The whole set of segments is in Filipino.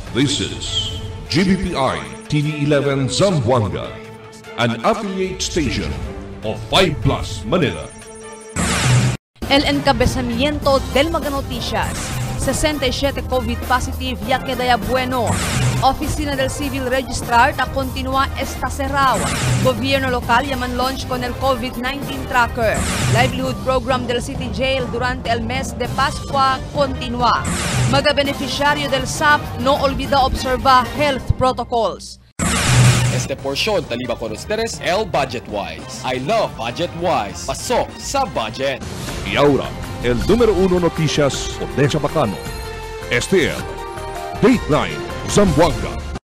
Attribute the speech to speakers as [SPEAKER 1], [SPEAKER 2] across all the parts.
[SPEAKER 1] This is GBPI TV11 Zamboanga, an affiliate station of 5 Plus Manila.
[SPEAKER 2] El encabezamiento del Mga Noticias. 67 COVID positive ya queda bueno. Oficina del Civil Registrar ta continúa está cerrado. Gobierno local yaman launch con el COVID-19 tracker. Livelihood program del City Jail durante el mes de Pascua continúa. Mga beneficiario del SAP no olvida observar health protocols.
[SPEAKER 3] Este porción taliba con ustedes el Budget Wise. I love Budget Wise. Pasok sa budget.
[SPEAKER 1] Y ahora, el número 1 noticias de Chabacano. Este es Dateline Zamboanga.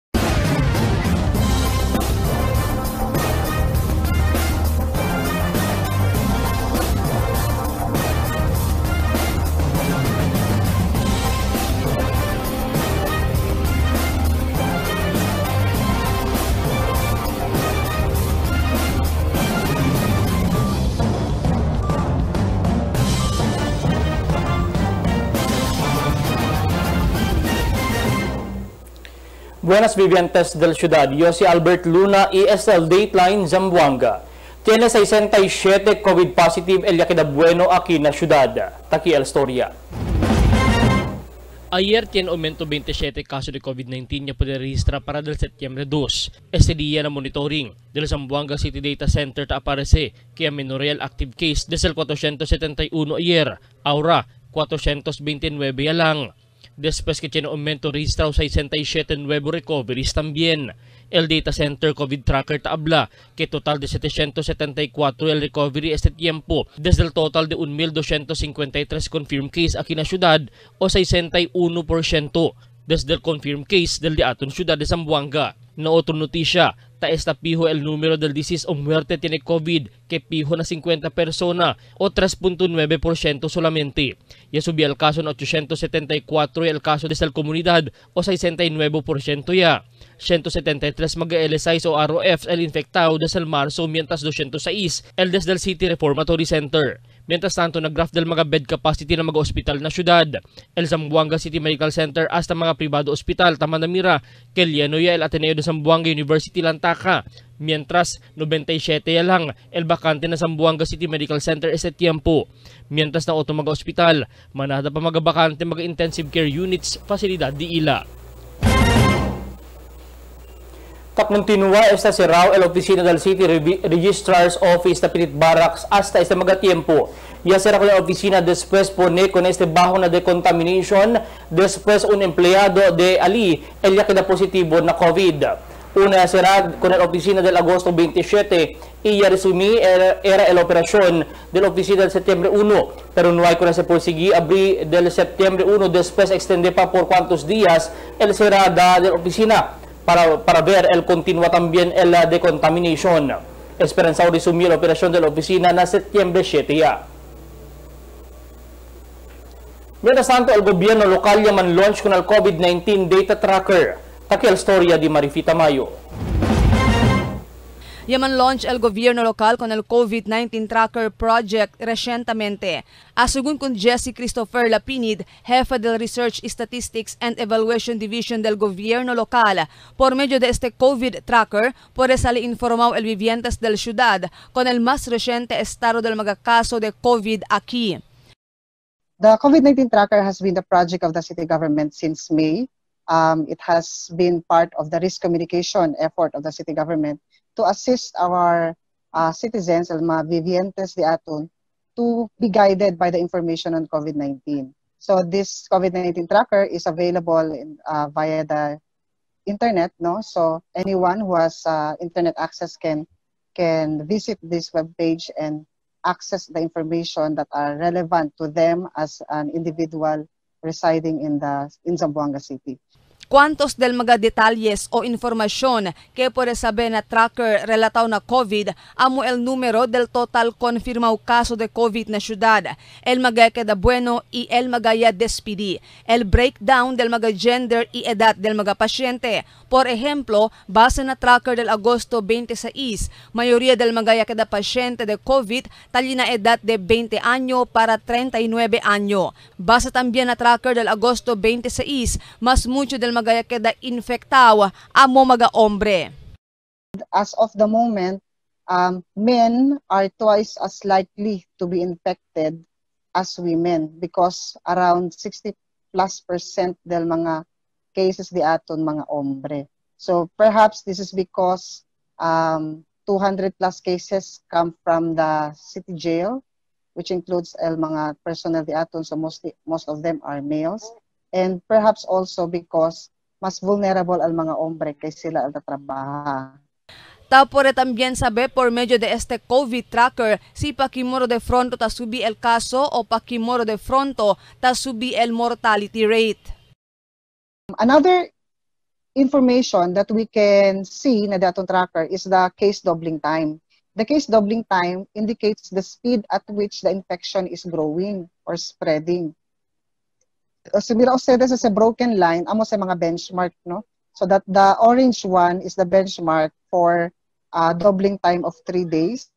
[SPEAKER 4] Buenas vivientes del ciudad, yo soy Albert Luna y es el Dateline Zamboanga. Tiene 67 COVID positive el ya queda bueno aquí na ciudad. Taki el storya.
[SPEAKER 5] Ayer tiene aumento 27 casos de COVID-19 ya puede registrar para del Septiembre 2. Este día na monitoring del Zamboanga City Data Center ta aparece que a menorial active case desde el 471 ayer, ahora 429 ya lang. Después que tiene aumento registrado 67 nuevo recoveries también. El Data Center COVID Tracker habla que total de 774 el recovery este tiempo, desde el total de 1,253 confirmed case aquí na ciudad o 61% desde el confirmed case del diaton ciudad de Zamboanga. Na otra noticia, taes na piho el número del disease o muerte tiene COVID que piho na 50 persona o 3.9% solamente. Ya subió el caso na 874 y el caso desde la comunidad o 69% ya. 173 mag-LSIs o ROFs el infectado desde el marzo mientras 206 el desde el City Reformatory Center. Mientras tanto, nag-graph del mga bed capacity ng mga ospital na syudad. El Zamboanga City Medical Center hasta mga privado ospital tama na mira que lleno ya el Ateneo de Zamboanga University Lantaka. Mientras 97 ya lang el bakante na Zamboanga City Medical Center ese tiempo. Mientras na otro mga ospital, manada pa mga bakante mga intensive care units fasilidad di ila.
[SPEAKER 4] Continúa esta cerrado el oficina del City Registrar's Office de Pinit Barracks hasta este mga tiempo. Ya será con la oficina después pone con este bajo na decontamination, después un empleado de Ali, el ya queda positivo na COVID. Una será con la oficina del agosto 27 y ya resumí era la operación de la oficina del septiembre 1, pero no hay con ese porsigui abrir del septiembre 1, después extende pa por cuantos días el será de la oficina. Para ver el continúa también el decontamination. Esperanzado resumir la operación de la oficina na septiembre 7 ya. Mientras tanto, el gobierno local yaman launch con el COVID-19 data tracker. Taki el storya di Marifita Mayo.
[SPEAKER 2] Yaman launch el gobierno local con el COVID-19 Tracker Project recientemente. Según con Jesse Christopher Lapinid, jefe del Research, Statistics and Evaluation Division del gobierno local, por medio de este COVID Tracker, por eso le informó el vivientes del ciudad con el más reciente estado del mga caso de COVID aquí.
[SPEAKER 6] The COVID-19 Tracker has been the project of the city government since May. It has been part of the risk communication effort of the city government to assist our citizens, el mga vivientes de aton, to be guided by the information on COVID-19. So this COVID-19 tracker is available via the internet, no? So anyone who has internet access can visit this webpage and access the information that are relevant to them as an individual residing in Zamboanga City.
[SPEAKER 2] ¿Cuántos del mga detalles o informasyon que puede saber na tracker relatado na COVID amo el número del total confirmado caso de COVID na syudad, el mga queda bueno y el mga ya despidi, el breakdown del mga gender y edad del mga pasyente. Por ejemplo, base na tracker del agosto 26, mayoría del mga ya queda pasyente de COVID tali na edad de 20 año para 39 año. Base también na tracker del agosto 26, mas mucho del magaya keda infektaw amo mga ombre.
[SPEAKER 6] As of the moment, men are twice as likely to be infected as women because around 60+% del mga cases di aton mga ombre. So perhaps this is because 200+ cases come from the city jail, which includes mga personnel di aton, so most of them are males, and perhaps also because mas vulnerable al mga ombre kay sila al tatrabaha.
[SPEAKER 2] Tapos también sabe por medio de este COVID tracker si pakimoro de fronto ta subi el caso o pakimoro de fronto ta subi el mortality rate.
[SPEAKER 6] Another information that we can see na daton tracker is the case doubling time. The case doubling time indicates the speed at which the infection is growing or spreading. So mira ustedes sa broken line amo sa mga benchmark, no? So that the orange one is the benchmark for doubling time of 3 days.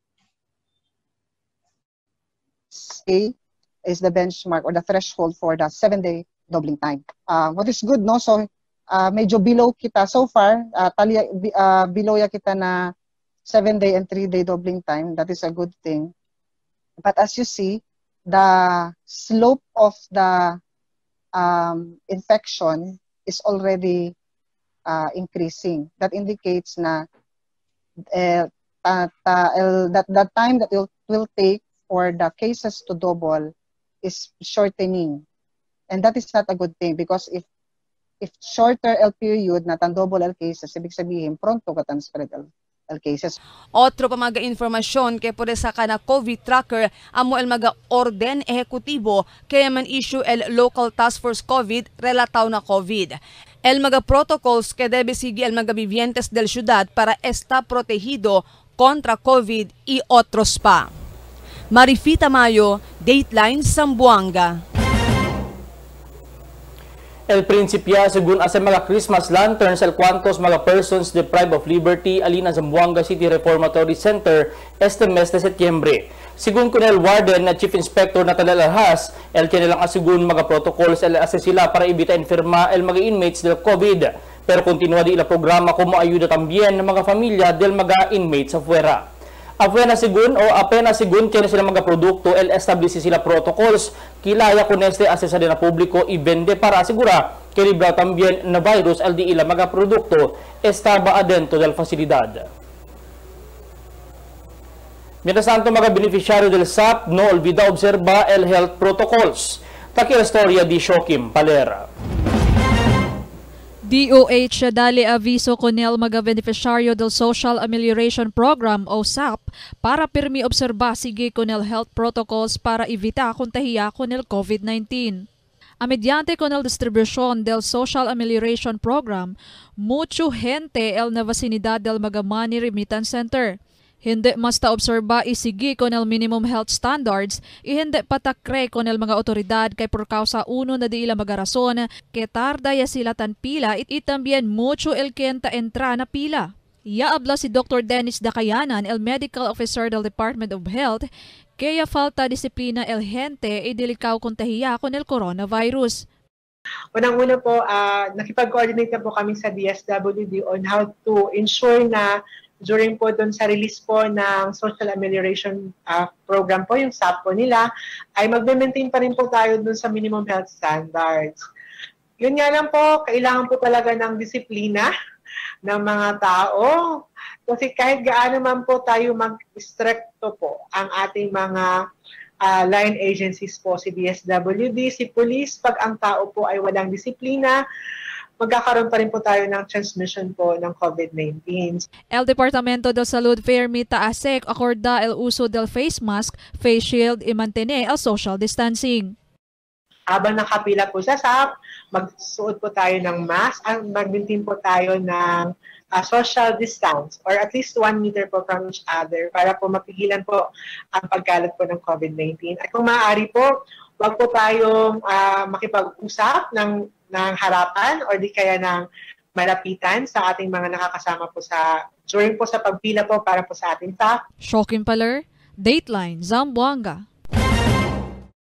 [SPEAKER 6] A is the benchmark or the threshold for the 7-day doubling time. What is good, no? So medyo below kita so far, below ya kita na 7-day and 3-day doubling time. That is a good thing. But as you see, the slope of the infection is already increasing. That indicates na that time that it will take for the cases to double is shortening. And that is not a good thing because if shorter L period na tan double L cases, ibig sabihin pronto ka tan spread L cases.
[SPEAKER 2] Otro pa mga informasyon kay pwede sa kana COVID tracker amo el mga orden ehekutibo kaya man issue el local task force COVID relataw na COVID. El mga protocols que debe seguir el mga vivientes del ciudad para estar protegido contra COVID y otros pa. Marifita Mayo, Dateline Zamboanga.
[SPEAKER 4] El Principia, según asa mga Christmas lanterns, el cuantos mga persons deprived of liberty alina Zamboanga City Reformatory Center este mes de Setyembre. Según Colonel Warden na Chief Inspector Nathaniel Alhas, el kanilang asigun mga protocols el asa sila para ibita enferma el mga inmates del COVID. Pero continua di ila programa como ayuda tambien ng mga familia del mga inmates afuera. Apenas sigun kaya sila mga produkto el establish sila protocols kilaya kun este asesa din na publiko ibende para asegura que libra tambien na virus el di ila mga produkto estaba adentro del facilidad. Mientras tanto, mga beneficiario del SAP no olvida observa el health protocols. Taki la storya di Shokim Palera.
[SPEAKER 7] DOH dali aviso konel mga beneficiaryo del Social Amelioration Program o SAP para pirmi obserba sige konel health protocols para evita kontahiya konel COVID-19. A mediante konel distribution del Social Amelioration Program, mucho gente el na vicinidad del mga money remittance center. Hindi masta obserba isigi kon el minimum health standards, hindi patakre kon el mga otoridad kay por causa uno na di ila magarason que tarda ya sila tan pila y tambien mucho el kenta entra na pila. Ya habla si Dr. Dennis Dacayanan, el medical officer del Department of Health, kaya falta disiplina el gente idilikaw kontahiya kon el coronavirus.
[SPEAKER 8] Unang-una po, nakipag-coordinate na po kami sa DSWD on how to ensure na during po doon sa release po ng Social Amelioration Program po, yung SAP po nila, ay magme-maintain pa rin po tayo doon sa minimum health standards. Yun nga lang po, kailangan po talaga ng disiplina ng mga tao. Kasi kahit gaano man po tayo mag-stricto po ang ating mga line agencies po, si DSWD, si Police, pag ang tao po ay walang disiplina, magkakaroon pa rin po tayo ng transmission po ng COVID-19.
[SPEAKER 7] El Departamento de Salud permita ASEC acorda el uso del face mask, face shield y mantene el social distancing.
[SPEAKER 8] Habang nakapila po sa SAP, magsuot po tayo ng mask, mag-maintain po tayo ng social distance or at least 1 meter po from each other para po mapigilan po ang pagkalat po ng COVID-19. At kung maaari po, wag po tayong makipag-usap ng harapan or di kaya ng malapitan sa ating mga nakakasama po during po sa pagpila po para po sa ating staff.
[SPEAKER 7] Shokim Paler, Dateline Zamboanga.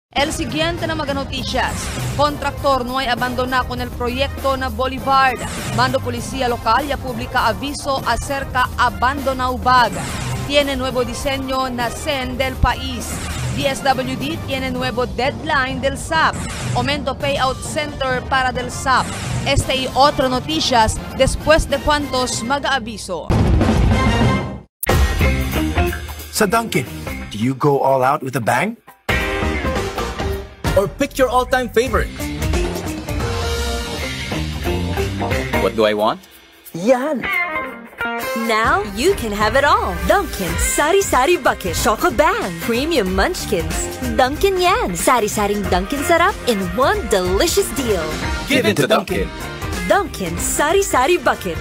[SPEAKER 2] El siguiente na mga noticias. Kontraktor no ay abandona con el proyecto na Boulevard. Mando Policía Local ya publica aviso acerca abandonado bag. Tiene nuevo diseño na CEN del país. DSWD tiene nuevo deadline del SAP. Aumento payout center para del SAP. Este y otro noticias después de cuantos mag-aviso.
[SPEAKER 9] Sa Dunkin', do you go all out with a bang? Or pick your all-time favorite?
[SPEAKER 10] What do I want?
[SPEAKER 9] Yan!
[SPEAKER 11] Now you can have it all. Dunkin' Sari Sari Bucket Choco Bang Premium Munchkins. Dunkin' yan. Sari-saring Dunkin' sarap in one delicious deal.
[SPEAKER 9] Give it to Dunkin'.
[SPEAKER 11] Dunkin' Sari Sari Bucket.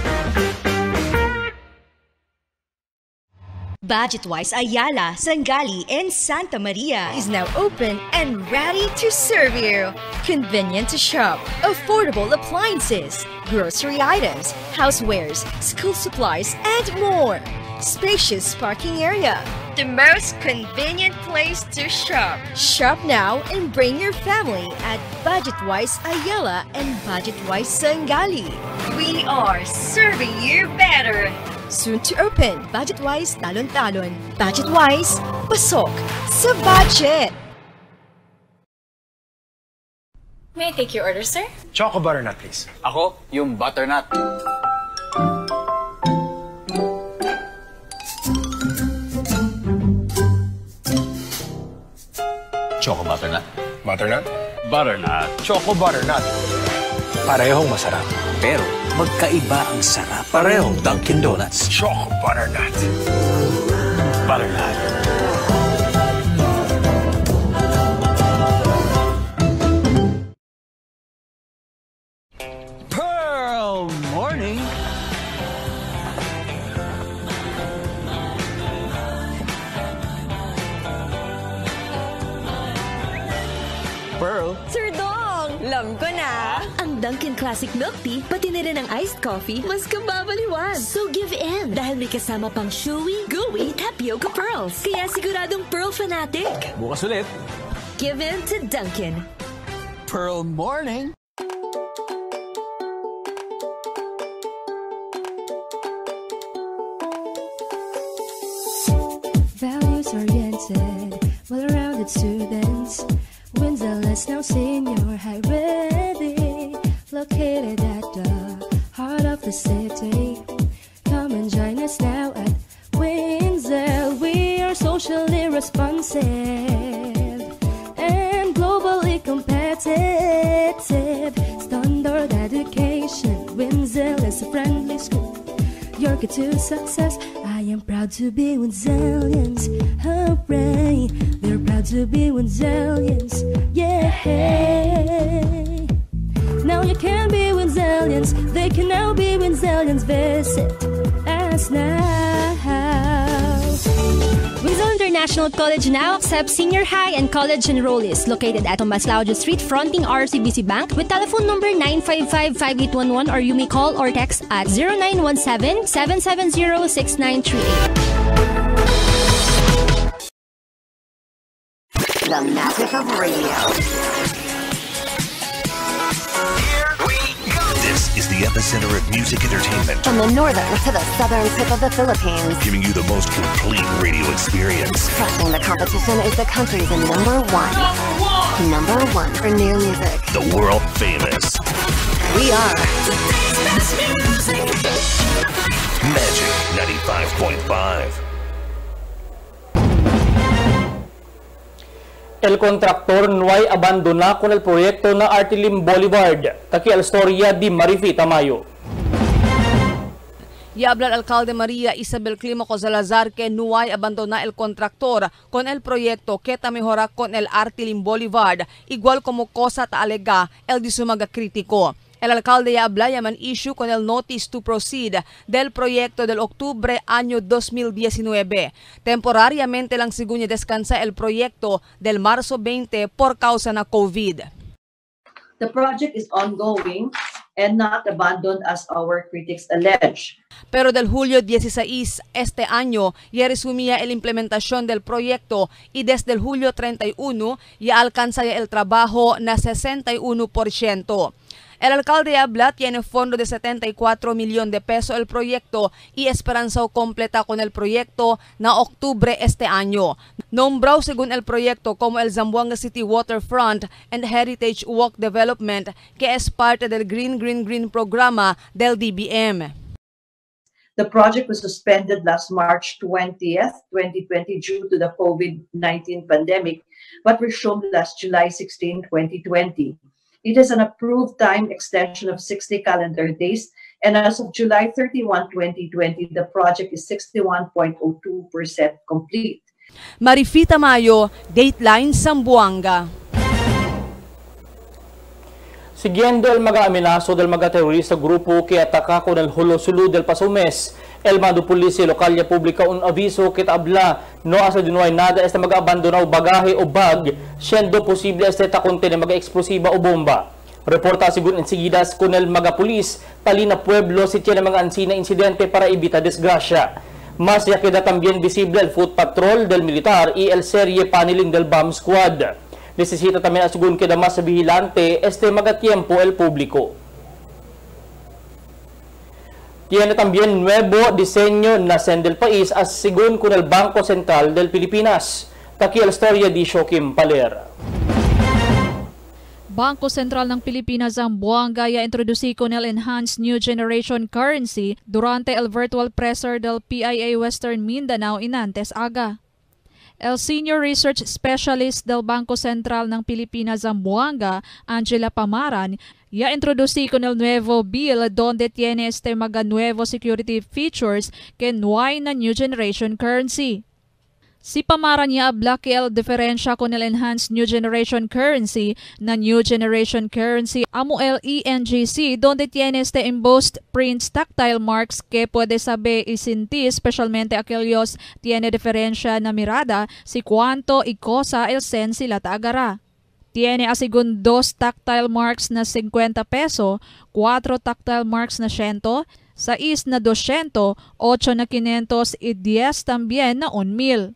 [SPEAKER 12] Budget-wise Ayala, Sangali, and Santa Maria is now open and ready to serve you. Convenient to shop, affordable appliances, grocery items, housewares, school supplies, and more. Spacious parking area. The most convenient place to shop. Shop now and bring your family at Budget-wise Ayala and Budget-wise Sangali. We are serving you better. Soon to open, Budget-wise Talon-Talon. Budget-wise, pasok sa budget!
[SPEAKER 13] May I take your order, sir?
[SPEAKER 9] Choco butternut, please.
[SPEAKER 10] Ako, yung butternut. Choco butternut.
[SPEAKER 9] Butternut?
[SPEAKER 10] Butternut.
[SPEAKER 9] Choco butternut. Parehong masarap.
[SPEAKER 10] Pero magkaiba ang sarap. Parehong Dunkin' Donuts.
[SPEAKER 9] Choco butternut.
[SPEAKER 10] Butternut. Pearl Morning.
[SPEAKER 11] Pearl.
[SPEAKER 12] Sir Dong! Alam ko na! Ang Dunkin' Classic Milk Tea, pati na rin ang iced coffee, mas kababaliwan. So give in! Dahil may kasama pang chewy, gooey, tapioca pearls. Kaya siguradong Pearl fanatic.
[SPEAKER 10] Bukas ulit.
[SPEAKER 12] Give in to Dunkin'.
[SPEAKER 10] Pearl Morning.
[SPEAKER 14] Values-oriented, well-rounded students. Windsor-less now senior high ready, located at the heart of the city. Come and join us now at Windsor. We are socially responsive and globally competitive. Standard education, Windsor is a friendly school. Your key to success. I am proud to be Windsorians. Hooray! We're proud to be Windsorians. Yeah! Now you can be Windsorians. They can now be Windsorians. Visit us now.
[SPEAKER 15] Windsor International College now accepts senior high and college enrollees located at Tomas Laudio Street fronting RCBC Bank with telephone number 955-5811 or you may call or text at 0917-770-6938.
[SPEAKER 16] The magic of radio.
[SPEAKER 17] This is the epicenter of music entertainment.
[SPEAKER 16] From the northern to the southern tip of the Philippines.
[SPEAKER 17] Giving you the most complete radio experience.
[SPEAKER 16] Crushing the competition is the country's number one. Number one for new music.
[SPEAKER 17] The world famous.
[SPEAKER 16] We are
[SPEAKER 17] Magic 95.5.
[SPEAKER 4] El contractor no hay abandona con el proyecto na Artilim Boulevard. Taki al storya di Marifi Tamayo.
[SPEAKER 2] Y habla el alcalde María Isabel Climaco Salazar que no hay abandona el contractor con el proyecto que ta mejora con el Artilim Boulevard, igual como cosa ta alega el disumaga crítico. El alcalde ya habla yaman issue con el notice to proceed del proyecto del octubre año 2019. Temporariamente lang según descansa el proyecto del marzo 20 por causa na COVID.
[SPEAKER 18] The project is ongoing and not abandoned as our critics allege.
[SPEAKER 2] Pero del Julio 16 este año ya resumía la implementación del proyecto y desde el Julio 31 ya alcanza ya el trabajo na 61%. El alcalde habla tiene fondo de 74 millones de pesos el proyecto y esperanza completa con el proyecto na octubre este año. Nombrado según el proyecto como el Zamboanga City Waterfront and Heritage Walk Development, que es parte del Green programa del DBM.
[SPEAKER 18] The project was suspended last March 20th, 2020 due to the COVID-19 pandemic, but resumed last July 16, 2020. It is an approved time extension of 60 calendar days, and as of July 31, 2020, the project is 61.02% complete.
[SPEAKER 2] Marifita Mayo, Dateline Zamboanga.
[SPEAKER 4] Siguiendo el mga-amenazo del mga terorista grupo que atacó el Hulo-Sulu del pasado mes, el mando polisya lokal ya publica un aviso que tabla no asa dinuay nada este mag-abandonaw bagahe o bag, siendo posible este takonte mga eksplosiba o bomba. Reporta sigun enseguidas con el mga pulis, talina pueblo si tiene mga ansina insidente para evita desgracia. Más ya queda también visible el foot patrol del militar y el serie paneling del bomb squad. Necesita también asegun queda más vigilante este magatiempo el público. Tiene también nuevo diseño nacen del país as según con el Bangko Sentral del Pilipinas. Taki el storya di Shokim Paler.
[SPEAKER 7] Bangko Sentral ng Pilipinas Zamboanga ya introdusi con el Enhanced New Generation Currency durante el virtual presser del PIA Western Mindanao inantes aga. El Senior Research Specialist del Bangko Sentral ng Pilipinas Zamboanga, Angela Pamaran, ya introducí con el nuevo bill donde tiene este mga nuevo security features que no hay na New Generation Currency. Si Pamaran ya habla que el diferencia con el Enhanced New Generation Currency na New Generation Currency amo el ENGC donde tiene este embossed prints tactile marks que puede saber y sentir especialmente aquellos tiene diferencia na mirada si cuánto y cosa el sen sila taagara. Tiene asigun 2 tactile marks na 50 peso, 4 tactile marks na 100, 6 na 200, 8 na 500 y 10 también na 1,000.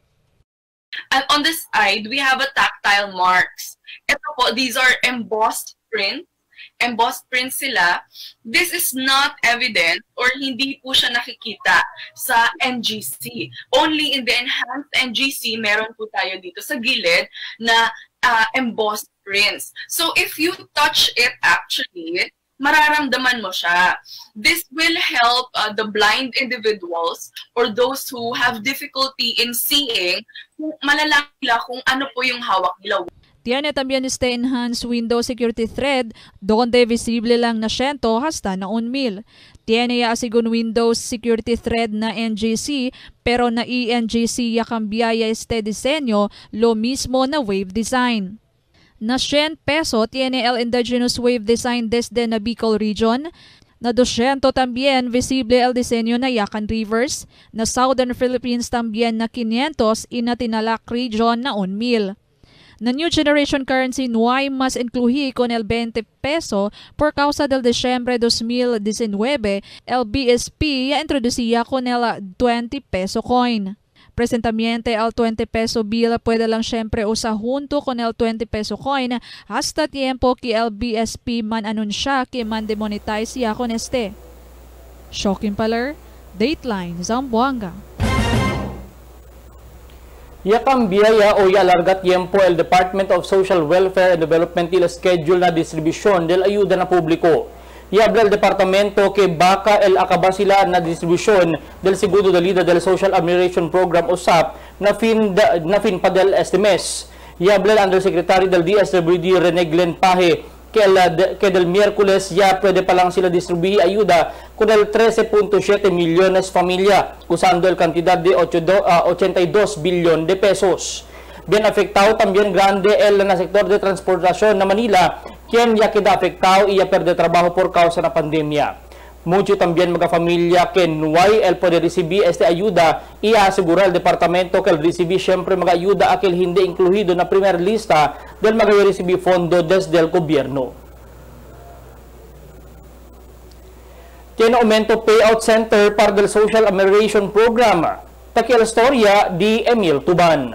[SPEAKER 19] And on this side, we have a tactile marks. Ito po, these are embossed prints. Embossed prints sila. This is not evident or hindi po siya nakikita sa NGC. Only in the enhanced NGC, meron po tayo dito sa gilid na embossed prints. So if you touch it actually, mararamdaman mo siya. This will help the blind individuals or those who have difficulty in seeing, malalaman nila kung ano po yung hawak nila.
[SPEAKER 7] Tiene también este enhanced window security thread donde visible lang na 100 hasta na 1,000. Tiene ya asigun Windows security thread na NGC pero na ENGC ya cambiaya este diseño lo mismo na wave design. Na 100 peso tiene el indigenous wave design desde na Bicol region. Na 200 también visible el diseño na Yakan Rivers. Na Southern Philippines también na 500 y na Tinalac region na 1,000. Na New Generation Currency no hay más incluí con el 20 peso por causa del Disyembre 2019, el BSP ya introducía con el 20 peso coin. Presentamente, el 20 peso bill puede lang siempre usar junto con el 20 peso coin hasta tiempo que el BSP man anunsya que man demonetize ya con este. Shokin Paler, Dateline, Zamboanga.
[SPEAKER 4] Ya cambiaya o ya larga tiempo el Department of Social Welfare and Development el schedule na distribution del ayuda na publiko. Y habla el departamento que baka el acaba sila na distribución del Segundo de Lida del Social Amelioration Program o SAP na fin pa del este mes. Y habla el Undersecretary del DSWD Rene Glenn Paje que del miércoles ya pwede pa lang sila distribuir ayuda con el 13.7 millones familia usando el cantidad de 82 billion de pesos. Bien afectado también grande el na sector de transportación na Manila, quien ya queda afectado y ya pierde trabajo por causa na pandemia. Mucho también mga familia que no hay el poder recibir este ayuda y asegura el departamento que el recibir siempre mga ayuda aquel hindi incluido na primer lista del mga recibir fondo desde el gobierno. Tiene aumento payout center para del Social Amelioration Program. Takiel Storia di Emil Tuban.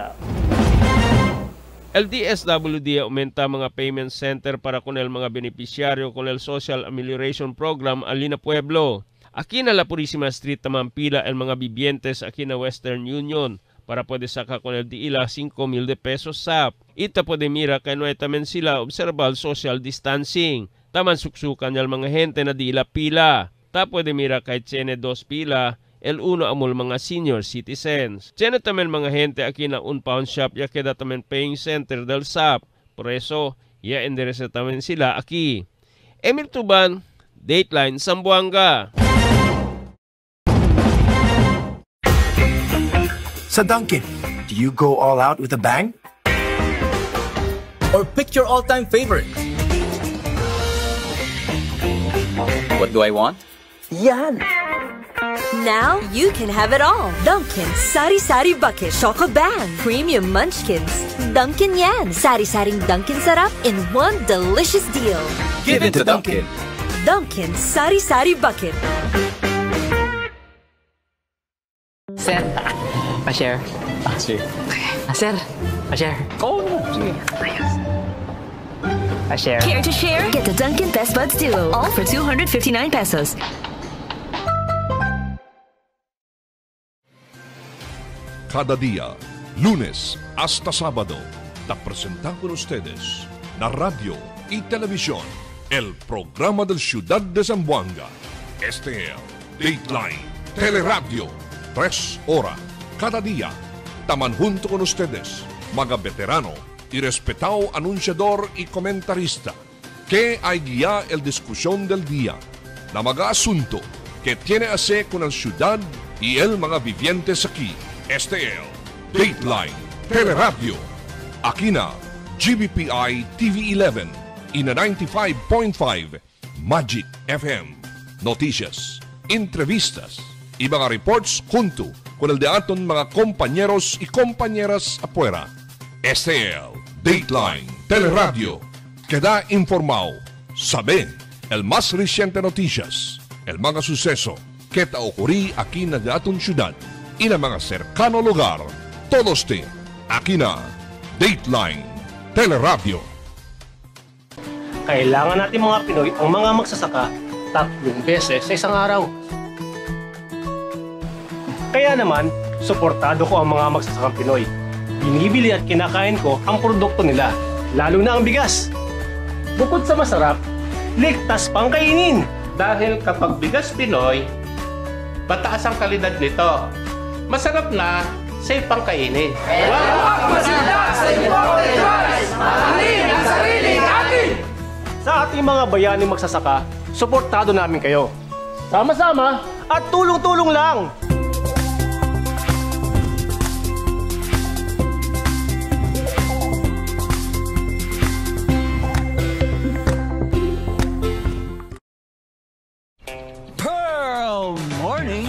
[SPEAKER 20] LDSWD aumenta mga payment center para kunel mga benepisyaryo kunel Social Amelioration Program Alina Pueblo. Aquí na la Purísima Street tamang pila el mga bibientes aquí na Western Union para pwede saka kunel di ila 5,000 pesos SAP. Ita pwede mira kay no tamen sila obserbal social distancing. Taman suksukan yal mga hente na di ila pila. Ta pwede mira kay tiene 2 pila, el uno amol mga senior citizens. Tiene tamen mga hente aquí na un pawn shop ya queda tamen paying center del SAP. Por eso, ya endereza tamen sila aquí. Emil Tuban, Dateline Zamboanga.
[SPEAKER 9] Sa Dunkin', do you go all out with a bang?
[SPEAKER 10] Or pick your all-time favorite? What do I want? Yan!
[SPEAKER 11] Now you can have it all. Dunkin' Sari Sari Bucket Choco Bang Premium Munchkins. Dunkin' Yan. Sari-saring Dunkin' Sarap in one delicious deal.
[SPEAKER 10] Give it to Dunkin'.
[SPEAKER 11] Dunkin' Sari Sari Bucket.
[SPEAKER 21] Sir, pa-share.
[SPEAKER 10] Sige.
[SPEAKER 21] Sir, pa-share.
[SPEAKER 10] Oh, sige.
[SPEAKER 21] Pa-share.
[SPEAKER 11] Care to share? Get the Dunkin' Best Buds Duo. All for 259 pesos.
[SPEAKER 1] Cada día, lunes hasta sábado, te presentamos con ustedes la radio y televisión, el programa del Ciudad de Zamboanga. Este es Dateline Teleradio, 3 horas cada día. Taman junto con ustedes, mga veterano y respetado anunciador y comentarista, que hay guía el discusión del día, la mga asunto que tiene a hacer con la ciudad y el mga vivientes aquí. Este es Dateline Teleradio. Aquí na GBPI TV11 y na 95.5 Magic FM. Noticias, entrevistas y mga reports junto con el de aton mga compañeros y compañeras afuera. Este es Dateline Teleradio. Queda informado, sabe el más reciente noticias, el mga suceso que te ocurrí aquí na de aton ciudad y na mga cercano lugar. Todos te aquí na Dateline Teleradio.
[SPEAKER 22] Kailangan natin mga Pinoy ang mga magsasaka 3 beses sa isang araw. Kaya naman, suportado ko ang mga magsasakang Pinoy. Binibili at kinakain ko ang produkto nila, lalo na ang bigas. Bukod sa masarap, ligtas pang kainin.
[SPEAKER 23] Dahil kapag bigas Pinoy, mataas ang kalidad nito. Masarap na, safe pang kainin.
[SPEAKER 22] Huwag masila sa imported rice! Mahalin ang sariling atin! Sa ating mga bayaning magsasaka, suportado namin kayo. Sama-sama at tulong-tulong lang!
[SPEAKER 10] Pearl Morning!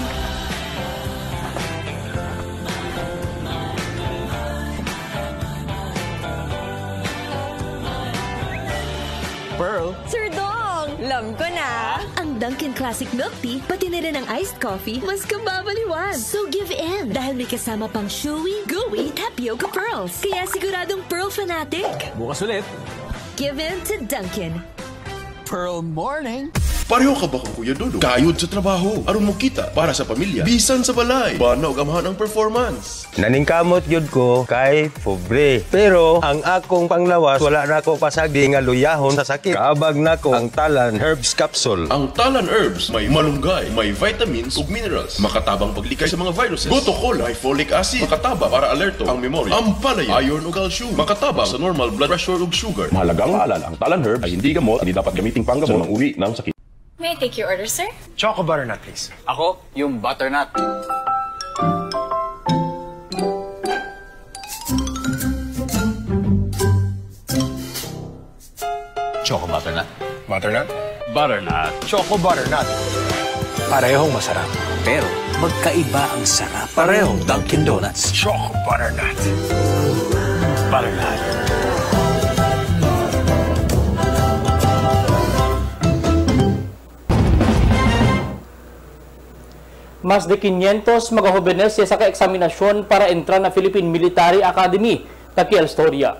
[SPEAKER 10] Pearl?
[SPEAKER 11] Sir Dong! Alam ko na! Ang Dunkin' Classic Milk Tea, pati na rin ang iced coffee, mas kababaliwan. So give in! Dahil may kasama pang chewy, gooey, tapioca pearls. Kaya siguradong Pearl fanatic.
[SPEAKER 10] Bukas ulit.
[SPEAKER 11] Give in to Dunkin'.
[SPEAKER 10] Pearl Morning!
[SPEAKER 24] Pareho ka ba kung Kuya Dodo? Kayod sa trabaho, aron mo kita para sa pamilya. Bisan sa balay, banaw gamahan ang performance.
[SPEAKER 25] Naningkamot yun ko kay pobre. Pero ang akong panglawas, wala na ko pasagdi nga luyahon sa sakit. Kaabag na ko ang Talan Herbs Capsule.
[SPEAKER 24] Ang Talan Herbs may malunggay, may vitamins ug minerals. Makatabang paglikay sa mga viruses. Gotocol, may folic acid. Makataba para alerto ang memorya. Ampalaya, iron ug calcium. Makataba sa normal blood pressure ug sugar.
[SPEAKER 26] Mahalagang maalala, ang Talan Herbs ay hindi gamot, hindi dapat gamiting panggamot ng uri ng sakit.
[SPEAKER 13] May I take your order, sir?
[SPEAKER 10] Choco butternut, please. Ako, yung butternut. Choco butternut.
[SPEAKER 24] Butternut?
[SPEAKER 10] Butternut. Choco butternut. Parehong masarap. Pero magkaiba ang sarap. Parehong Dunkin' Donuts. Choco butternut. Butternut.
[SPEAKER 4] Mas de 500 mga jóvenes sa ka-eksaminasyon para entrar na Philippine Military Academy. Takiel Storya.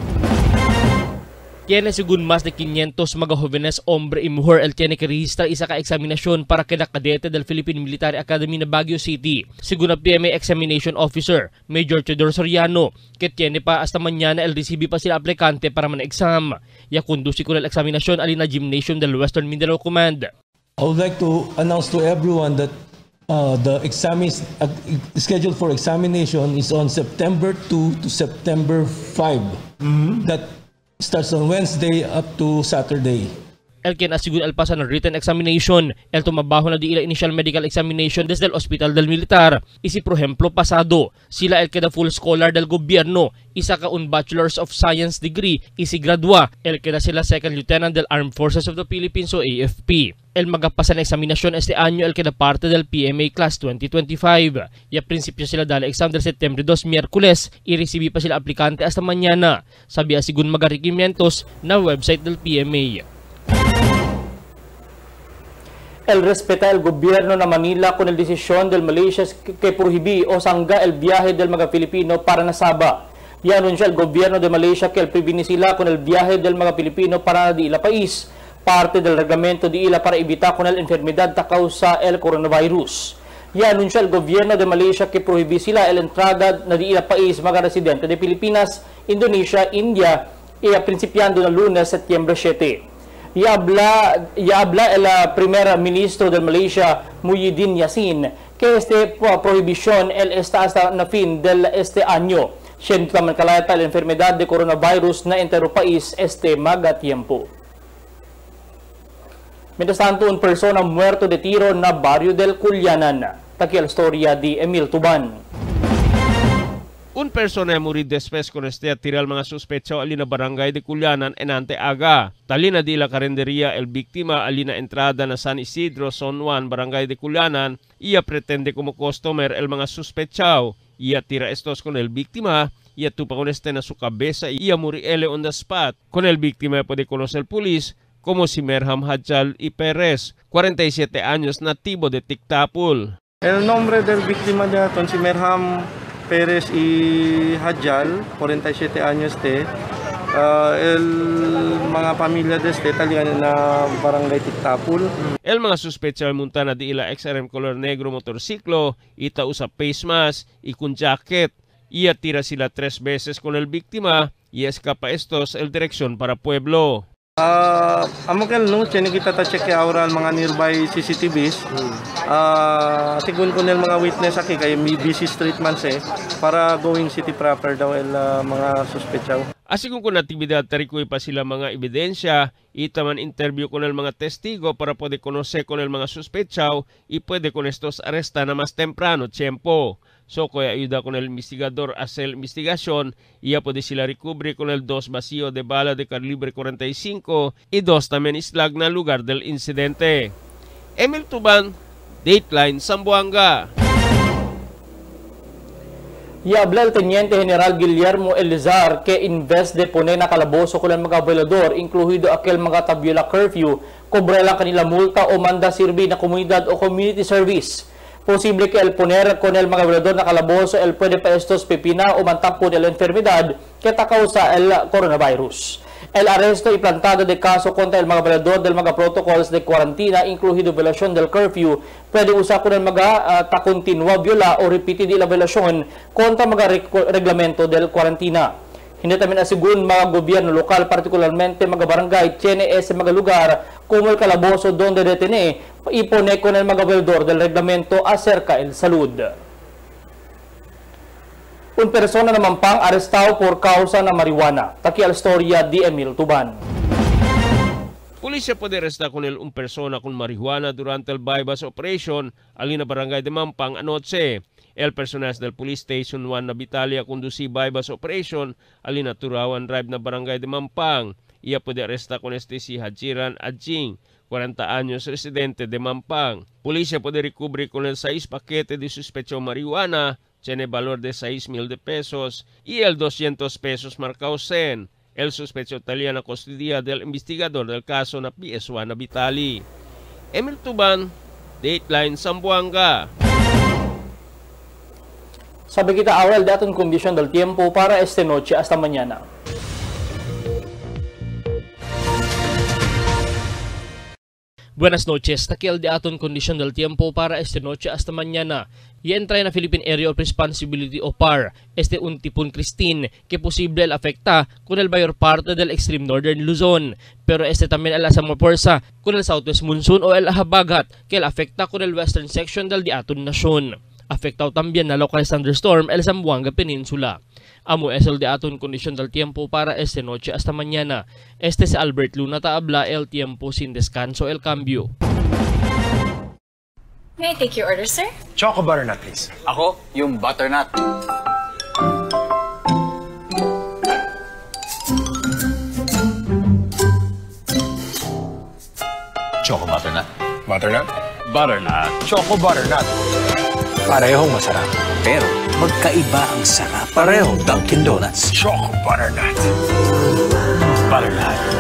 [SPEAKER 3] Tiene según más de 500 mga jóvenes hombre y mujer el tiene que registrar isa ka-eksaminasyon para kina kadete del Philippine Military Academy na Baguio City. Según ang PMA Examination Officer, Major Teodoro Soriano, que tiene pa hasta mañana el recibe pa sila aplikante para man-exam. Ya conduce con el eksaminasyon alina gymnasium del Western Mindanao Command.
[SPEAKER 5] I would like to announce to everyone that the exam is scheduled for examination is on September 2 to September 5. That starts on Wednesday up to Saturday.
[SPEAKER 3] El quien asigun al pasa ng written examination, el tumabaho na di ila initial medical examination desde el Hospital del Militar. Isi por ejemplo pasado, sila el queda full scholar del gobierno, isa ka un Bachelor's of Science degree, isi gradua, el queda sila second lieutenant del Armed Forces of the Philippines o AFP. El magapasa na examinasyon este año el queda parte del PMA Class 2025. Ya prinsipyo sila dala exam del September 2 Miyerkules, i-receive pa sila aplikante hasta mañana. Sabi asigun maga-requirimientos na website del PMA.
[SPEAKER 4] El respeta el gobierno na Manila con el desisyon del Malaysia que prohibí o sangga el viaje del mga Pilipino para na Sabah. Y anuncia el gobierno de Malaysia que el previni sila con el viaje del mga Pilipino para di ila país, parte del reglamento di ila para evitar con el enfermedad ta causa el coronavirus. Y anuncia el gobierno de Malaysia que prohibí sila el entrada na di ila país mga residente de Pilipinas, Indonesia, India, y a principiando ng Lunes, Setyembre 7. Y habla el primer ministro de Malaysia, Muhyiddin Yassin, que esta prohibición está hasta na fin del este año. Siendo tamang kalata la enfermedad de coronavirus na entero país este maga tiempo. Mientras tanto, un persona muerto de tiro na barrio del Culianan. Takiel Storya di Emil Tuban.
[SPEAKER 20] Un persona muri después con este tirar mga suspecho alina barangay de Culianan enante aga. Talina di la karenderia el biktima alina entrada na San Isidro, Zone 1, barangay de Culianan. Ia pretende como customer el mga suspechaw. Ia tira estos con el biktima. Ia tupa con este na su cabeza. Ia muri ele on the spot. Con el biktima puede conocer el pulis como si Merham Hadjal y Perez, 47 años, nativo de Tictapul.
[SPEAKER 6] El nombre del víctima de si Merham Perez y Hadjal, 47 años el mga pamilya de talian na barangay Tictapul.
[SPEAKER 20] El mga suspecha muntana di ila XRM color negro motorsiklo, ita usa face mask, ikun jacket. Ia tira sila 3 veces con el biktima y escapa estos el dirección para pueblo.
[SPEAKER 6] Amokel no, tiene kita ta-check aura ang mga nearby CCTVs. Tigun ko nil mga witness aki kay may busy street man para going city proper daw el mga suspechaw.
[SPEAKER 20] Asikong kung natibidad tarikoy pa sila mga ebidensya, itaman interview con el mga testigo para pwede conocer con el mga suspechaw y pwede con estos arresta na mas temprano tiempo. So, kaya ayuda con el investigador a hacer investigación, iya puede sila recobre con el 2 vacío de bala de calibre 45 y 2 también islag na lugar del incidente. Emil Tuban, Dateline, Zamboanga.
[SPEAKER 4] Y habla el Teniente General Guillermo Elizar que invest de poner na kalaboso con el mga violador, incluido aquel mga tabiola curfew, kobre lang kanila multa o manda sirbi na komunidad o community service. Posible que el poner con el mga violador na kalaboso el puede pa estos pepina o mantampo de la enfermedad que ta causa el coronavirus. El arresto y plantada de caso contra el mga violador del mga protocols de cuarantina, incluido violación del curfew, puede usar con el mga ta continua viola o repeated la violación contra mga reglamento del cuarantina. Hindi tamin asigun mga gobyerno lokal, partikularmente mga barangay, tiene ese mga lugar como el calabozo donde detene y pone con el mga violador del reglamento acerca el salud. Un persona naman pang arestado por causa na marijuana. Takiel Storya di Emil Tuban.
[SPEAKER 20] Pulisya puede arrestar con un persona con marihuana durante el bypass operation alina barangay de Mampang anoche. El personal del Police Station 1 na Bitalia conduci bypass operation alina Turawan Drive na barangay de Mampang. Ia puede arrestar con este si Hajiran Adjing, 40 años, residente de Mampang. Pulisya puede recobre con el 6 paquete de sospecho marihuana, tiene valor de 6,000 pesos y el 200 pesos marcado sen. El sospecho talía na custodia del investigador del caso na PS1 na Bitali. Emil Tuban, Dateline, Zamboanga.
[SPEAKER 4] Sabi kita awal de aton kondisyon del tiempo para esta noche hasta mañana.
[SPEAKER 3] Buenas noches, takial de aton kondisyon del tiempo para esta noche hasta mañana. Y entra na Philippine Area of Responsibility o PAR, un tipon Christine, que posible el afecta con el mayor parte del extreme northern Luzon. Pero también el asamo fuerza con el southwest monsoon o el habagat, que el afecta con el western section del di aton nasyon. Afectado también na local thunderstorm el Zamboanga Peninsula. Amo es el de aton kondisyon del tiempo para esta noche hasta mañana. Si Albert Luna Taabla, el tiempo sin descanso, el cambio.
[SPEAKER 13] May I take your order, sir?
[SPEAKER 10] Choco butternut, please. Ako, yung butternut. Choco butternut. Butternut? Butternut. Choco butternut. Parehong masarap. Pero magkaiba ang sarap. Parehong Dunkin' Donuts. Choco butternut. Butternut.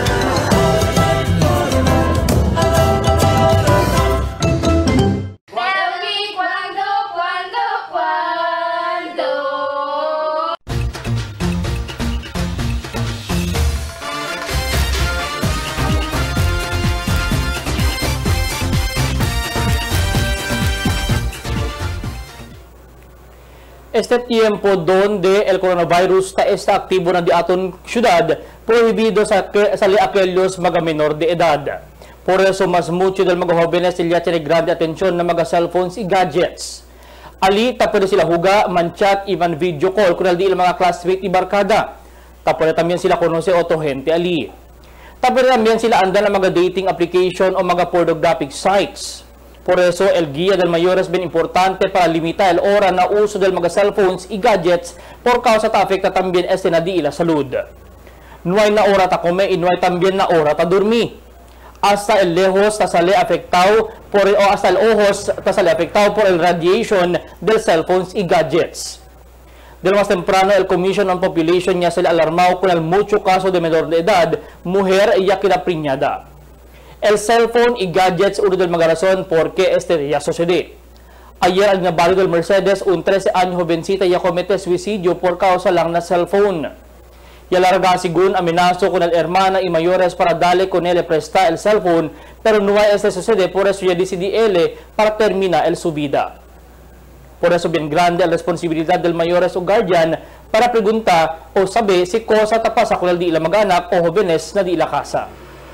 [SPEAKER 4] Este tiempo donde el coronavirus está activo na di aton syudad, prohibido sa aquellos mga menor de edad. Por eso, mas mucho del mga jóvenes ya tiene grande atención na mga cellphones y gadgets. Ali, tapos sila huga, man-chat, man video call, kunal di ilang mga classmate y barkada. Tapos también sila conoce otro gente ali. Tapos también sila anda ng mga dating application o mga pornographic sites. Por eso, el guía del mayor es bien importante para limitar el hora na uso del mga cellphones y gadgets por causa ta afecta también na di la salud. No hay na hora ta come y no hay también na hora ta dormir. Hasta el lejos ta sale afectado hasta el ojos ta sale afectado por el radiation del cellphones y gadgets. De lo más temprano, el Commission on Population ya se le alarmado con el mucho caso de menor de edad, mujer ya queda preñada. El cellphone y gadgets uno del mga razón por qué ya sucede. Ayer al nabarrio del Mercedes, un 13 años jovencita ya comete suicidio por causa lang na cellphone. Ya larga según amenazo con el hermana y mayores para darle con él presta el cellphone, pero no hay sucede, por eso ya decidí él para terminar su vida. Por eso bien grande la responsabilidad del mayores o guardian para preguntar o saber si cosa ta pasa con el di la mag-anak o jóvenes na di la casa.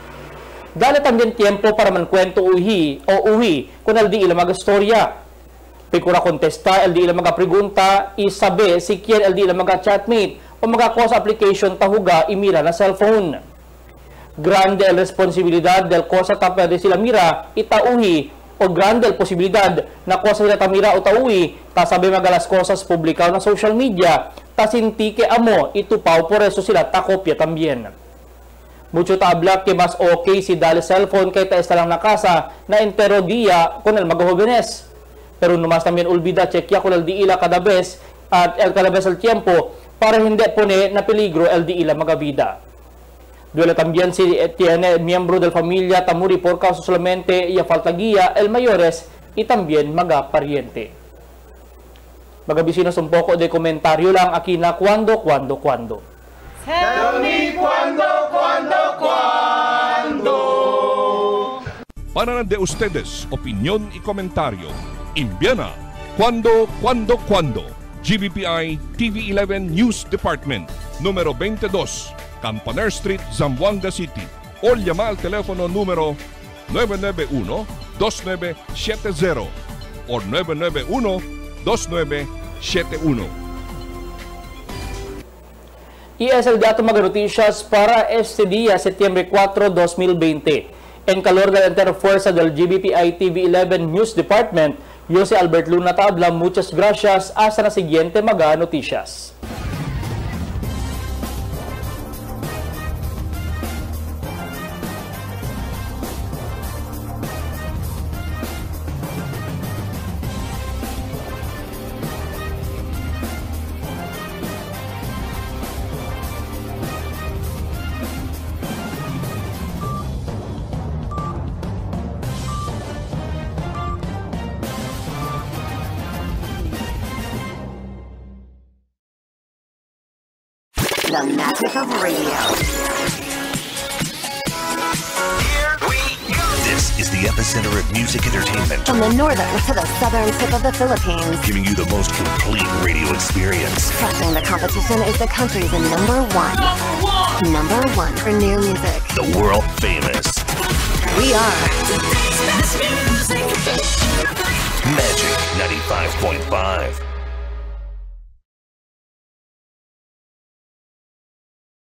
[SPEAKER 4] Dale también tiempo para mankwento uhi con el di ilang mga storya. Pekura contesta el di ilang mga pregunta y sabe si quién el di ilang mga chatmate o mga cosa application tahuga y mira na cellphone. Grande el responsabilidad del cosa ta pwede sila mira itauhi o grande el posibilidad na cosa sila tamira o tauhi ta sabi magalas cosas publikaw na social media ta sinti ke amo itupaw por eso sila takopya también. Mucho tabla que mas okay si dale cellphone kay ta está lang na casa na entero dia con el mga jóvenes. Pero no más también olvida chequea con el di ila cada vez at cada vez el tiempo para hindi pone na peligro el di ila mga vida. Duele también si tiene miembro del familia tamuri por causa solamente y falta guía el mayores y también mga pariente. Mga vecinos un poco de comentario lang aquí na cuando.
[SPEAKER 8] Tell me cuando.
[SPEAKER 1] Para de ustedes, opinión y comentario. Envíana cuando. GBPI TV11 News Department, número 22, Campaner Street, Zamboanga City. O llama al teléfono número 991-2970 o 991-2971.
[SPEAKER 4] Y es el dato mga noticias para este día, septiembre 4, 2020. En calor de la entera fuerza del GBPI TV11 News Department, yo si Albert Luna Taabla, muchas gracias. Hasta la siguiente mga noticias.
[SPEAKER 12] the magic of radio.
[SPEAKER 14] This is the epicenter of music entertainment.
[SPEAKER 12] From the northern to the southern tip of the Philippines.
[SPEAKER 14] Giving you the most complete radio experience.
[SPEAKER 12] Crushing the competition is the country's number one. Number one for new music.
[SPEAKER 14] The world famous.
[SPEAKER 12] We are
[SPEAKER 14] Magic 95.5.